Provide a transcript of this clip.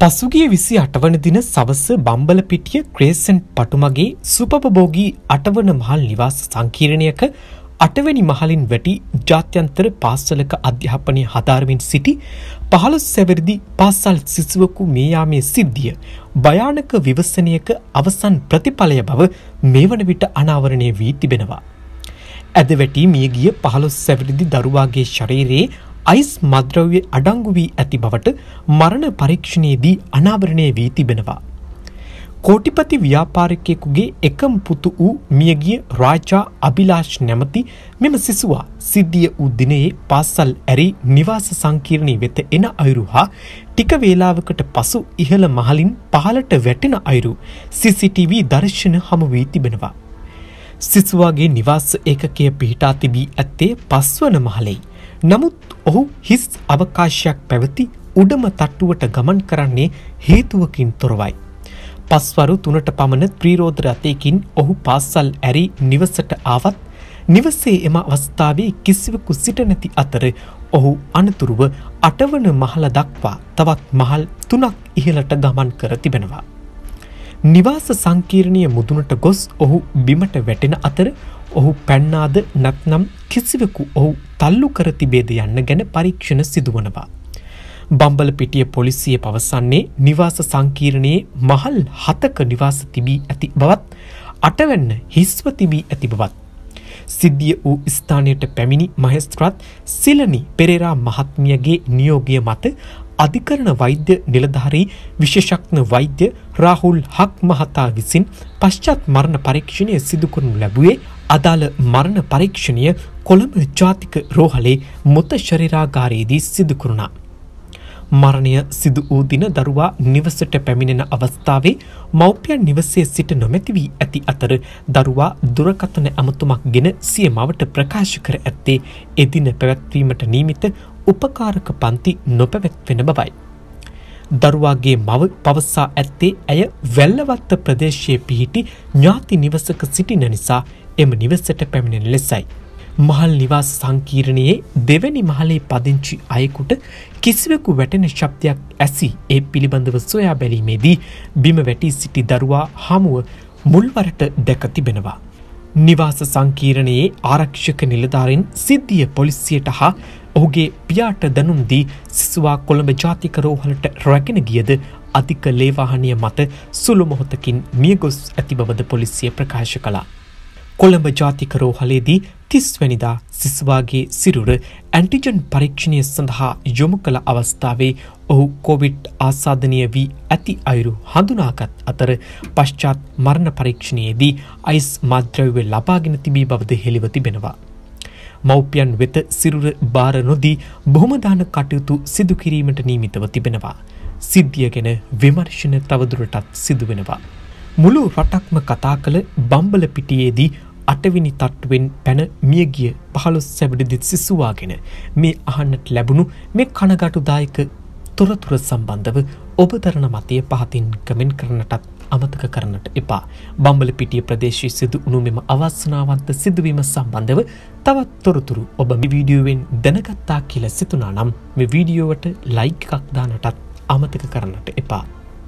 පසුගිය 28 වන දින සවස බම්බලපිටිය ක්‍රේසන්ට් පටුමගේ සුපපභෝගී 8 වන මහල් නිවාස සංකීර්ණයක 8 වෙනි මහලින් වැටි ජාත්‍යන්තර පාසලක අධ්‍යාපනය හදාරමින් සිටි 15 සැවරිදි පාසල් සිසුවෙකු මේ යාමේ සිද්ධිය භයානක විවසනයක අවසන් ප්‍රතිඵලය බව මේ වන විට අනාවරණය වී තිබෙනවා. ඇද වැටි මියගිය 15 සැවරිදි දරුවාගේ ශරීරයේ අයිස් මද්‍රව්‍ය අඩංගු වී ඇති බවට මරණ පරීක්ෂණයේදී අනාවරණය වී තිබෙනවා. කෝටිපති ව්‍යාපාරිකයෙකුගේ එකම පුතු වූ මියගිය රාජා අභිලාෂ් නැමැති මෙම සිසුවා සිද්ධිය වූ දිනයේ පාසල් ඇරි නිවාස සංකීර්ණයේ වෙත එන අයුරු හා ටික වේලාවකට පසු ඉහළ මහලින් පහළට වැටෙන අයුරු CCTV දර්ශන හමු වී තිබෙනවා. සිසුවාගේ නිවාස ඒකකය පිහිටා තිබී ඇත්තේ පස්වන මහලෙයි. නමුත් ඔහු හිස් අවකාශයක් පැවති උඩම තට්ටුවට ගමන් කරන්නේ හේතුවකින් තොරවයි. පස්වරු 3ට පමණ ත්‍රිරෝද රථයකින් ඔහු පාසල් ඇරි නිවසට ආවත් නිවසේ එම අවස්ථාවේ කිසිවෙකු සිට නැති අතර ඔහු අනතුරුව 8 වන මහල දක්වා තවත් මහල් 3ක් ඉහළට ගමන් කර තිබෙනවා. නිවාස සංකීර්ණයේ මුදුනට ගොස් ඔහු බිමට වැටෙන අතර ඔහු පැන්නාද නැත්නම් කිසිවෙකු ඔහු තල්ලු කර තිබේද යන්න ගැන පරීක්ෂණ සිදුවනවා. බම්බලපිටිය පොලිසිය පවසන්නේ නිවාස සංකීර්ණයේ මහල් 7ක නිවාස තිබී ඇති බවත් 8 වෙන්න හිස්ව තිබී ඇති බවත් සිද්ධිය වූ ස්ථානයට පැමිණි මහේස්ත්‍රාත් සිලනි පෙරේරා මහත්මියගේ නියෝගය මත අධිකරණ වෛද්‍ය නිලධාරී විශේෂඥ වෛද්‍ය රාහුල් හක් මහතා විසින් පශ්චාත් මරණ පරීක්ෂණය සිදු කරනු ලැබුවේ අදාළ මරණ පරීක්ෂණය කොළඹ ජාතික රෝහලේ මృత ශරීරාගාරයේදී සිදු කරුණා. මරණය සිදු වූ දින දරුවා නිවසට පැමිණෙන අවස්ථාවේ මව්පියන් නිවසේ සිට නොමැති වී ඇති අතර දරුවා දුරකථන ඇමතුමක් ගෙන සිය මවට ප්‍රකාශ කර ඇත්තේ එදින පැවැත්වීමට නියමිත උපකාරක පන්ති නොපැවැත්වෙන බවයි. දරුවාගේ මව පවසා ඇත්තේ ඇය වැල්ලවත්ත ප්‍රදේශයේ පිහිටි ඥාති නිවසක සිටින නිසා එම නිවසට පැමිණෙන ලෙසයි. මහල් නිවාස සංකීර්ණයේ දෙවැනි මහලේ පදිංචි අයෙකුට කිසිවෙකු වැටෙන ශබ්දයක් ඇසී ඒ පිළිබඳව සොයා බැලීමේදී බිම වැටී සිටි දරුවා හමුව මුල්වරට දැක තිබෙනවා. නිවාස සංකීර්ණයේ ආරක්ෂක නිලධාරීන් සිද්ධිය පොලිසියට හා ඔහුගේ පියාට දැනුම් දී සිසුවා කොළඹ ජාතික රෝහලට රැගෙන ගියද අධික ලේවාහනය මත සුළු මොහොතකින් මියගොස් ඇති බවද පොලිසිය ප්‍රකාශ කළා. කොළඹ ජාතික රෝහලේදී 30 වෙනිදා සිසුවාගේ සිරුර ඇන්ටිජන් පරීක්ෂණය සඳහා යොමු කළ අවස්ථාවේ ඔහු කොවිඩ් ආසාදනය වී ඇති අයුරු හඳුනාගත් අතර පශ්චාත් මරණ පරීක්ෂණයේදී අයිස් මද්‍රව්‍ය ලබාගෙන තිබී බවද හෙළිව තිබෙනවා. මව්පියන් වෙත සිරුර බාර නොදී බොහොමදාන කටයුතු සිදු කිරීමට නියමිතව තිබෙනවා. සිද්ධිය ගැන විමර්ශන තවදුරටත් සිදු වෙනවා. මුළු රටක්ම කතා කළ බම්බලපිටියේදී 8 වෙනි තට්ටුවෙන් පැන මියගිය 15 සැවරිදි සිසුවා ගැන මේ අහන්නට ලැබුණු මේ කනගාටුදායක තොරතුරු සම්බන්ධව ඔබ දරන මතය පහතින් කමෙන්ට් කරන්නටත් අමතක කරන්නට එපා. බම්බලපිටිය ප්‍රදේශයේ සිදු වුණු මෙම අවාසනාවන්ත සිදුවීම සම්බන්ධව තවත් තොරතුරු ඔබ මේ වීඩියෝවෙන් දැනගත්තා කියලා සිතුණා නම් මේ වීඩියෝවට ලයික් එකක් දාන්නටත් අමතක කරන්නට එපා.